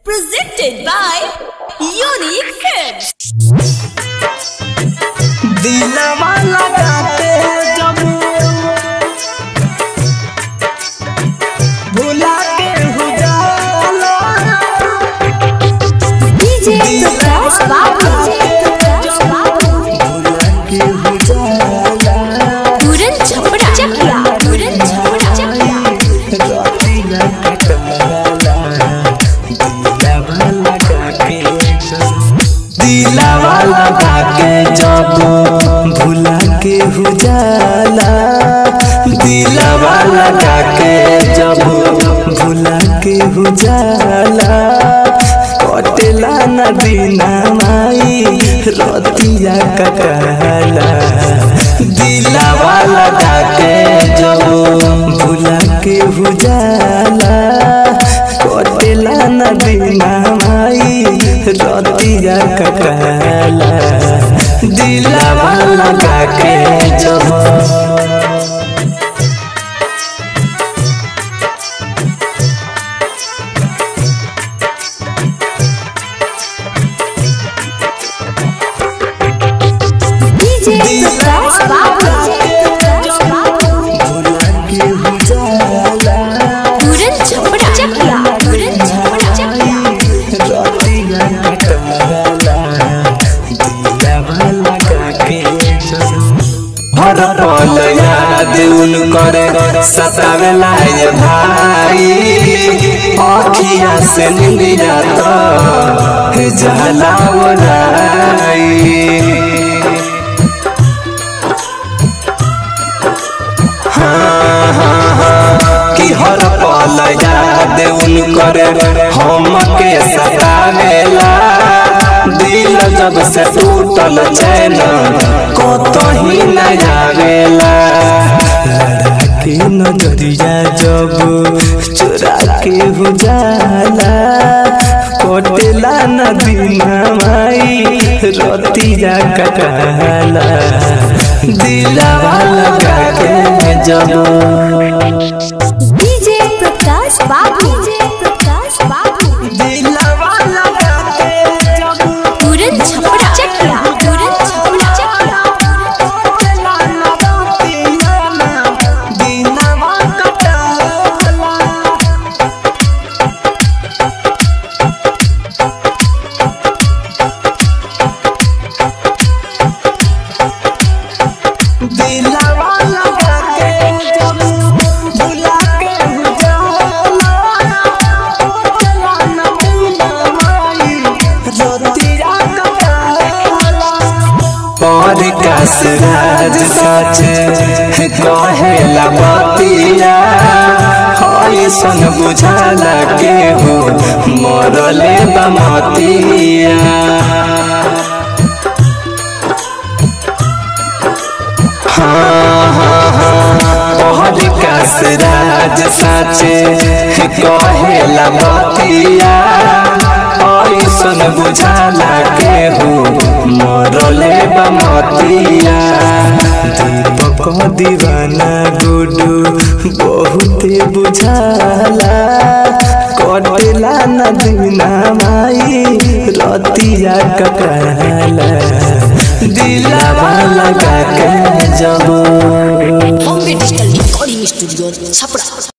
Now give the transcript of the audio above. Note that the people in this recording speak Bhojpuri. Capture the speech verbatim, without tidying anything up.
Presented by Unique Films. दिलवा लगाते जब भुला के हो जाला डीजे प्रकाश बाबू भुला के हो जाला पूरन छपड़ा चकिया पूरन छपड़ा चकिया राती लगता दिलवा लगा के जब भुला के हो जाला दिलवा लगा के जब भुला के हो जाला कटेला न बिना माई रतिया कटाला दिलवा लगा के जब भुला के हो जाला कटेला न बिना माई रतिया कटाला दिलवा लगा के जब डीजे प्रकाश बाबू भुला के हो जाला पूरन छपड़ा चकिया पूरन छपड़ा चकिया रतिया कटाला दिलवा लगा के जब हर पल याद उन करे सतावेला ये भाई आँखिया से निंदिया तो जाला ओराई कि हर पल याद उन करे हम के सतावेला दिल जब से टूटल चैन कतही न आवेला लड़ा के नजरिया जब चुरा के हो जाला कटेला न बिना माई रतिया कटाला दिलवा लगा के जब डीजे प्रकाश बाबू डीजे प्रकाश बाबू दिलवा लगा के जब पूरन छपड़ा चकिया पूरन छपड़ा चकिया कटेला न रतिया न दिनवा कटाला दिलवा लगा के जब भुला के हो जाला कटेला न बिना माई रतिया कटाला पर कसराज सच कहेला बतिया होई सन बुझाला के हो मरले बमतिया बहुत कसराज साचे कहेला बतिया ऐसन बुझाला के हो मरले बमतिया दीपक दीवाना गुडू बहुते बुझाला कटेला न बिना माई रतिया कटाला दिलवा लगा के जब Bombay digital recording studio Chhapra.